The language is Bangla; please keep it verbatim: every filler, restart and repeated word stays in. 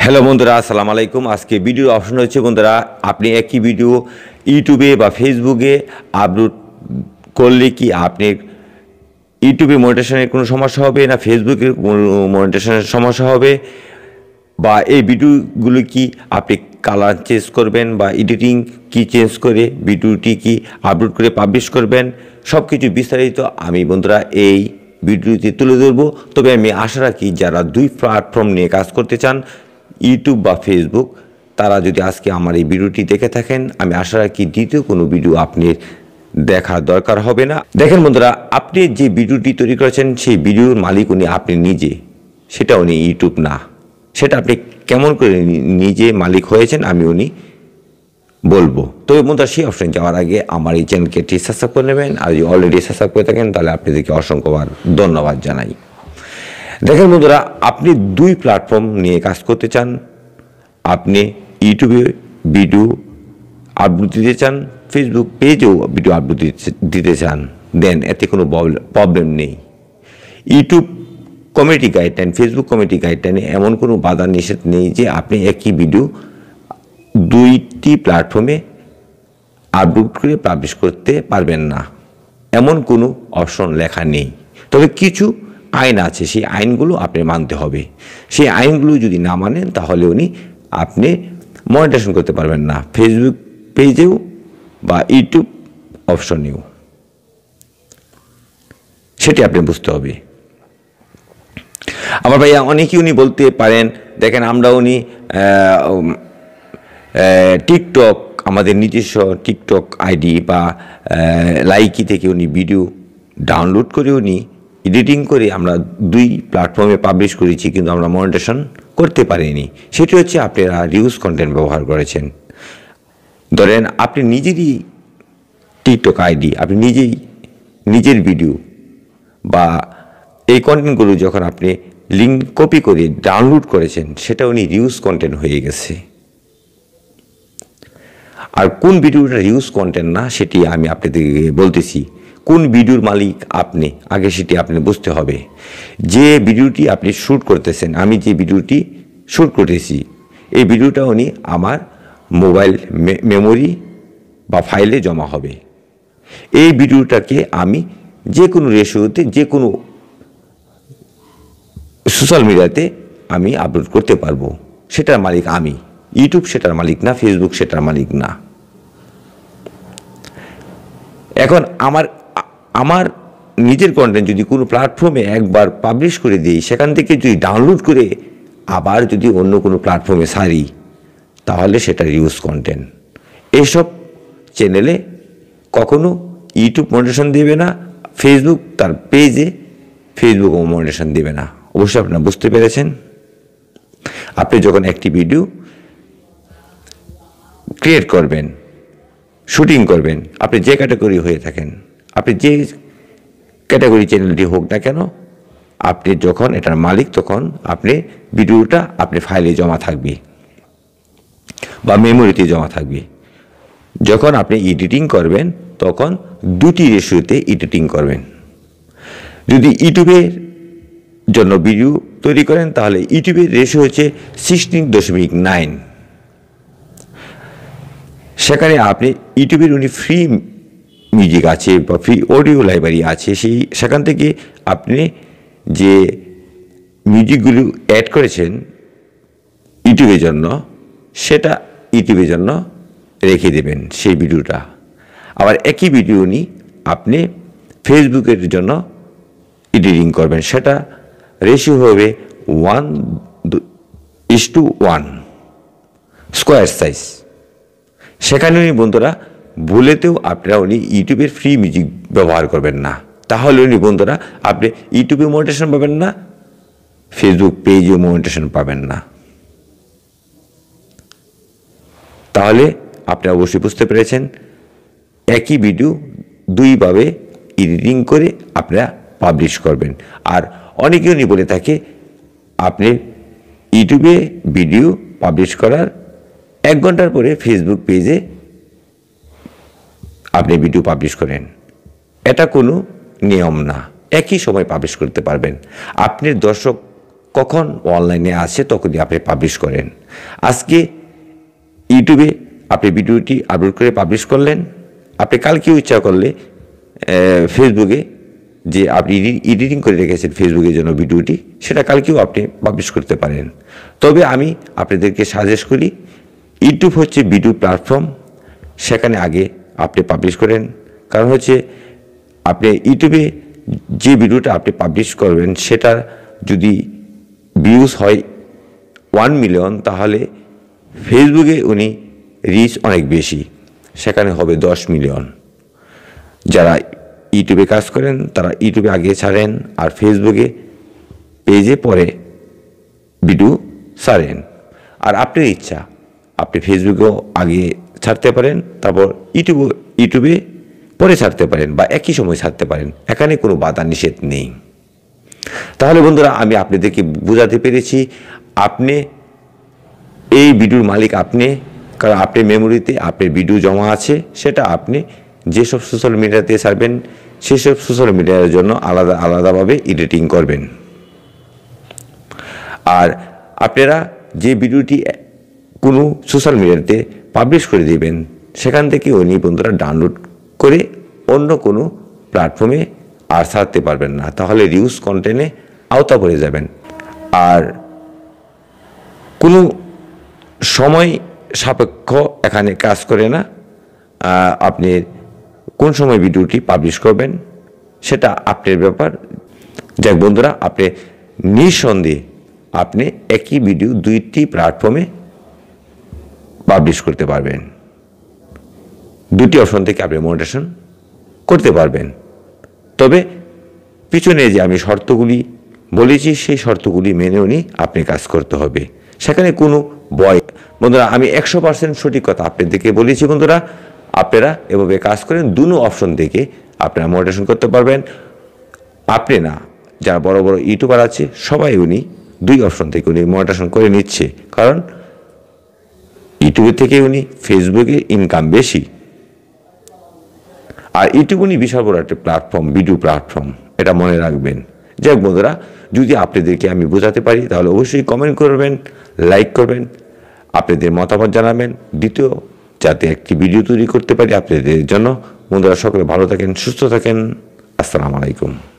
হ্যালো বন্ধুরা, আসসালামু আলাইকুম। আজকে ভিডিও অপশন হচ্ছে বন্ধুরা, আপনি একই ভিডিও ইউটিউবে বা ফেসবুকে আপলোড করলে কি আপনি ইউটিউবে মনিটাইজেশনের কোনো সমস্যা হবে না ফেসবুকে মনিটাইজেশনের সমস্যা হবে, বা এই ভিডিওগুলো কি আপনি কালার চেঞ্জ করবেন বা এডিটিং কি চেঞ্জ করে ভিডিওটি কি আপলোড করে পাবলিশ করবেন, সব কিছু বিস্তারিত আমি বন্ধুরা এই ভিডিওতে তুলে ধরবো। তবে আমি আশা রাখি যারা দুই প্ল্যাটফর্ম নিয়ে কাজ করতে চান, ইউটিউব বা ফেসবুক, তারা যদি আজকে আমার এই ভিডিওটি দেখে থাকেন, আমি আশা রাখি দ্বিতীয় কোনো ভিডিও আপনি দেখার দরকার হবে না। দেখেন বন্ধুরা, আপনি যে ভিডিওটি তৈরি করেছেন সেই ভিডিওর মালিক উনি আপনি নিজে, সেটা উনি ইউটিউব না। সেটা আপনি কেমন করে নিজে মালিক হয়েছেন আমি উনি বলবো। তবে বন্ধুরা, সেই অপশন যাওয়ার আগে আমার এই চ্যানেলকে একটি সাবস্ক্রাইব করে নেবেন, আর যদি অলরেডি সাবস্ক্রাইব করে থাকেন তাহলে আপনাদেরকে অসংখ্যবার ধন্যবাদ জানাই। দেখেন বন্ধুরা, আপনি দুই প্ল্যাটফর্ম নিয়ে কাজ করতে চান, আপনি ইউটিউবে ভিডিও আপলোড দিতে চান, ফেসবুক পেজেও ভিডিও আপলোড দিতে চান, দেন এতে কোনো প্রবলেম নেই। YouTube community guideline, Facebook community গাইডলাইনে এমন কোনো বাধা নিষেধ নেই যে আপনি একই ভিডিও দুইটি প্ল্যাটফর্মে আপলোড করে পাবলিশ করতে পারবেন না, এমন কোনো অপশন লেখা নেই। তবে কিছু আইন আছে, সেই আইনগুলো আপনি মানতে হবে। সেই আইনগুলো যদি না মানেন তাহলে উনি আপনি মনিটাইজেশন করতে পারবেন না, ফেসবুক পেজেও বা ইউটিউব অপশনেও। সেটি আপনি বুঝতে হবে। আবার ভাইয়া অনেকেই উনি বলতে পারেন, দেখেন আমরা উনি টিকটক, আমাদের নিজস্ব টিকটক আইডি বা লাইকি থেকে উনি ভিডিও ডাউনলোড করে উনি এডিটিং করে আমরা দুই প্ল্যাটফর্মে পাবলিশ করেছি, কিন্তু আমরা মনিটাইজেশন করতে পারিনি। সেটি হচ্ছে আপনারা রিউজ কন্টেন্ট ব্যবহার করেছেন। ধরেন আপনি নিজেরই টিকটক আইডি, আপনি নিজেই নিজের ভিডিও বা এই কন্টেন্টগুলো যখন আপনি লিঙ্ক কপি করে ডাউনলোড করেছেন, সেটা উনি রিউজ কন্টেন্ট হয়ে গেছে। আর কোন ভিডিওটা রিউজ কন্টেন্ট না সেটি আমি আপনাদেরকে বলতেছি। কোন ভিডিওর মালিক আপনি, আগে সেটি আপনি বুঝতে হবে। যে ভিডিওটি আপনি শ্যুট করতেছেন, আমি যে ভিডিওটি শ্যুট করতেছি, এই ভিডিওটা উনি আমার মোবাইল মেমোরি বা ফাইলে জমা হবে। এই ভিডিওটাকে আমি যে কোনো রেশিওতে, যে কোনো সোশ্যাল মিডিয়াতে আমি আপলোড করতে পারবো। সেটার মালিক আমি, ইউটিউব সেটার মালিক না, ফেসবুক সেটার মালিক না। এখন আমার আমার নিজের কন্টেন্ট যদি কোনো প্ল্যাটফর্মে একবার পাবলিশ করে দিই, সেখান থেকে যদি ডাউনলোড করে আবার যদি অন্য কোনো প্ল্যাটফর্মে সারি, তাহলে সেটা রিউজ কন্টেন্ট। এইসব চ্যানেলে কখনো ইউটিউব মনিটাইজেশন দেবে না, ফেসবুক তার পেজে ফেসবুকও মনিটাইজেশন দেবে না। অবশ্যই আপনারা বুঝতে পেরেছেন। আপনি যখন একটি ভিডিও ক্রিয়েট করবেন, শুটিং করবেন, আপনি যে ক্যাটাগরি হয়ে থাকেন, আপনি যে ক্যাটাগরি চ্যানেলটি হোক না কেন, আপনি যখন এটার মালিক, তখন আপনি ভিডিওটা আপনি ফাইলে জমা থাকবে বা মেমোরিতে জমা থাকবে। যখন আপনি এডিটিং করবেন তখন দুটি রেশিওতে এডিটিং করবেন। যদি ইউটিউবের জন্য ভিডিও তৈরি করেন তাহলে ইউটিউবের রেশিও হচ্ছে সিক্সটিন দশমিক নাইন। সেখানে আপনি ইউটিউবের উনি ফ্রি মিউজিক আছে বা ফ্রি অডিও লাইব্রেরি আছে, সেই সেখান থেকে আপনি যে মিউজিকগুলো অ্যাড করেছেন ইউটিউবের জন্য, সেটা ইউটিউবের জন্য রেখে দেবেন সেই ভিডিওটা। আবার একই ভিডিও উনি আপনি ফেসবুকের জন্য এডিটিং করবেন, সেটা রেশিও হবে one is to one square size. সেখানে উনি বন্ধুরা ভুলেতেও আপনারা উনি ইউটিউবের ফ্রি মিউজিক ব্যবহার করবেন না, তাহলে উনি বন্ধুরা আপনি ইউটিউবে মনিটাইজেশন পাবেন না, ফেসবুক পেজেও মনিটাইজেশন পাবেন না। তাহলে আপনি অবশ্যই বুঝতে পেরেছেন, একই ভিডিও দুইভাবে এডিটিং করে আপনারা পাবলিশ করবেন। আর অনেকে উনি বলে থাকে আপনি ইউটিউবে ভিডিও পাবলিশ করার এক ঘন্টার পরে ফেসবুক পেজে আপনি ভিডিও পাবলিশ করেন, এটা কোনো নিয়ম না। একই সময় পাবলিশ করতে পারবেন। আপনার দর্শক কখন অনলাইনে আসে তখনই আপনি পাবলিশ করেন। আজকে ইউটিউবে আপনি ভিডিওটি আপলোড করে পাবলিশ করলেন, আপনি কালকেও ইচ্ছা করলে ফেসবুকে যে আপনি এডিটিং করে রেখেছেন ফেসবুকের জন্য ভিডিওটি, সেটা কালকেও আপনি পাবলিশ করতে পারেন। তবে আমি আপনাদেরকে সাজেস্ট করি, ইউটিউব হচ্ছে ভিডিও প্ল্যাটফর্ম, সেখানে আগে আপনি পাবলিশ করেন। কারণ হচ্ছে আপনি ইউটিউবে যে ভিডিওটা আপনি পাবলিশ করবেন সেটা যদি ভিউজ হয় ওয়ান মিলিয়ন, তাহলে ফেসবুকে উনি রিচ অনেক বেশি, সেখানে হবে দশ মিলিয়ন। যারা ইউটিউবে কাজ করেন তারা ইউটিউবে আগে ছাড়েন, আর ফেসবুকে পেজে পরে ভিডিও ছাড়েন। আর আপনার ইচ্ছা, আপনি ফেসবুকেও আগে ছাড়তে পারেন, তারপর ইউটিউব ইউটিউবে পরে ছাড়তে পারেন, বা একই সময় ছাড়তে পারেন, এখানে কোনো বাধা নিষেধ নেই। তাহলে বন্ধুরা, আমি আপনাদেরকে বোঝাতে পেরেছি, আপনি এই ভিডিওর মালিক আপনি, কারণ আপনার মেমোরিতে আপনার ভিডিও জমা আছে, সেটা আপনি যেসব সোশ্যাল মিডিয়াতে ছাড়বেন সেসব সোশ্যাল মিডিয়ার জন্য আলাদা আলাদাভাবে এডিটিং করবেন। আর আপনারা যে ভিডিওটি কোনো সোশ্যাল মিডিয়াতে পাবলিশ করে দেবেন, সেখান থেকে উনি বন্ধুরা ডাউনলোড করে অন্য কোনো প্ল্যাটফর্মে আর ছাড়তে পারবেন না, তাহলে রিউজ কন্টেন্টে আওতা পড়ে যাবেন। আর কোনো সময় সাপেক্ষ এখানে কাজ করে না, আপনি কোন সময় ভিডিওটি পাবলিশ করবেন সেটা আপনার ব্যাপার। যাক বন্ধুরা, আপনি নিঃসন্দেহে আপনি একই ভিডিও দুইটি প্ল্যাটফর্মে পাবলিশ করতে পারবেন, দুটি অপশন থেকে আপনি মনিটাইজেশন করতে পারবেন। তবে পিছনে যে আমি শর্তগুলি বলেছি সেই শর্তগুলি মেনেও নিয়ে আপনি কাজ করতে হবে, সেখানে কোনো ভয়। বন্ধুরা, আমি একশো পার্সেন্ট সঠিক কথা আপনাদেরকে বলেছি। বন্ধুরা, আপনারা এভাবে কাজ করেন, দুটো অপশন থেকে আপনারা মনিটাইজেশন করতে পারবেন। আপনি না, যারা বড় বড় ইউটিউবার আছে সবাই উনি দুই অপশন থেকে উনি মনিটাইজেশন করে নিচ্ছে, কারণ ইউটিউবের থেকে উনি ফেসবুকে ইনকাম বেশি। আর ইউটিউব উনি বিশাল বড় একটা প্ল্যাটফর্ম, ভিডিও প্ল্যাটফর্ম, এটা মনে রাখবেন। যাই হোক বন্ধুরা, যদি আপনাদেরকে আমি বোঝাতে পারি তাহলে অবশ্যই কমেন্ট করবেন, লাইক করবেন, আপনাদের মতামত জানাবেন। দ্বিতীয়, যাতে একটি ভিডিও তৈরি করতে পারি আপনাদের জন্য। বন্ধুরা, সকলে ভালো থাকেন, সুস্থ থাকেন। আসসালামু আলাইকুম।